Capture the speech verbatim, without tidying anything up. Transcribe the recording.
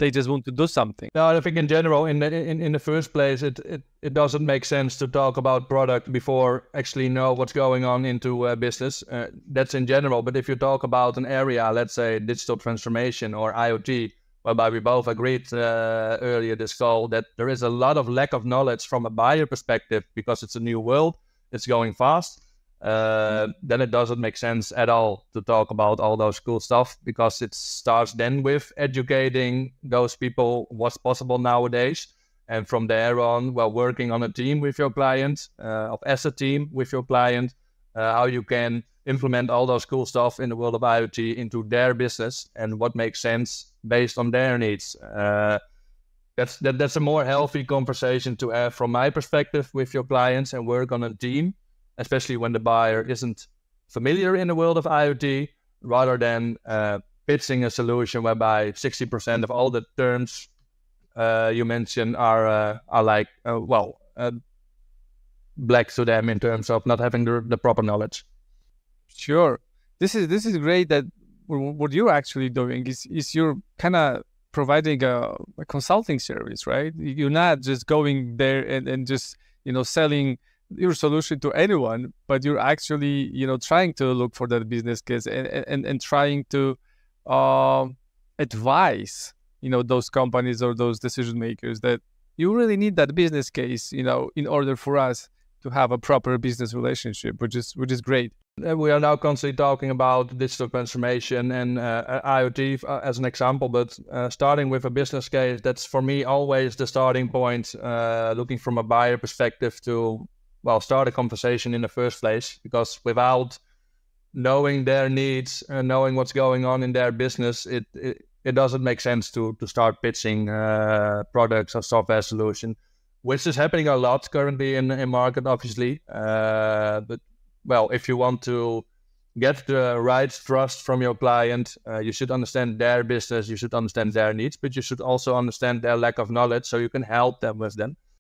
they just want to do something. No, I think in general, in the, in, in the first place, it, it, it doesn't make sense to talk about product before actually know what's going on into uh, business. Uh, that's in general. But if you talk about an area, let's say digital transformation or I O T, whereby we both agreed uh, earlier this call that there is a lot of lack of knowledge from a buyer perspective because it's a new world, it's going fast. Uh, then it doesn't make sense at all to talk about all those cool stuff, because it starts then with educating those people what's possible nowadays. And from there on, well, working on a team with your client, uh, as a team with your client, uh, how you can implement all those cool stuff in the world of I O T into their business and what makes sense based on their needs. Uh, that's that, that's a more healthy conversation to have from my perspective with your clients, and work on a team, especially when the buyer isn't familiar in the world of I O T, rather than uh, pitching a solution whereby sixty percent of all the terms uh, you mentioned are uh, are like, uh, well, uh, black to them in terms of not having the, the proper knowledge. Sure. This is this is great that what you're actually doing is, is you're kind of providing a, a consulting service, right? You're not just going there and, and just, you know, selling your solution to anyone, but you're actually, you know, trying to look for that business case and and, and trying to uh, advise, you know, those companies or those decision makers that you really need that business case, you know, in order for us to have a proper business relationship, which is which is great. And we are now constantly talking about digital transformation and uh, I O T uh, as an example, but uh, starting with a business case, that's for me always the starting point, uh, looking from a buyer perspective to, well, start a conversation in the first place, because without knowing their needs and knowing what's going on in their business, it it, it doesn't make sense to to start pitching uh, products or software solution, which is happening a lot currently in in market, obviously. Uh, but well, if you want to get the right trust from your client, uh, you should understand their business, you should understand their needs, but you should also understand their lack of knowledge so you can help them with them.